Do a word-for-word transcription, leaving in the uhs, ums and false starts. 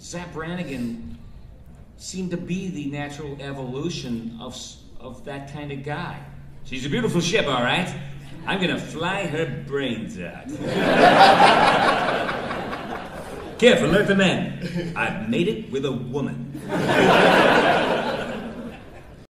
Zapp Brannigan seemed to be the natural evolution of, of that kind of guy. She's a beautiful ship, all right. I'm gonna fly her brains out. Careful, alert the men. I've made it with a woman.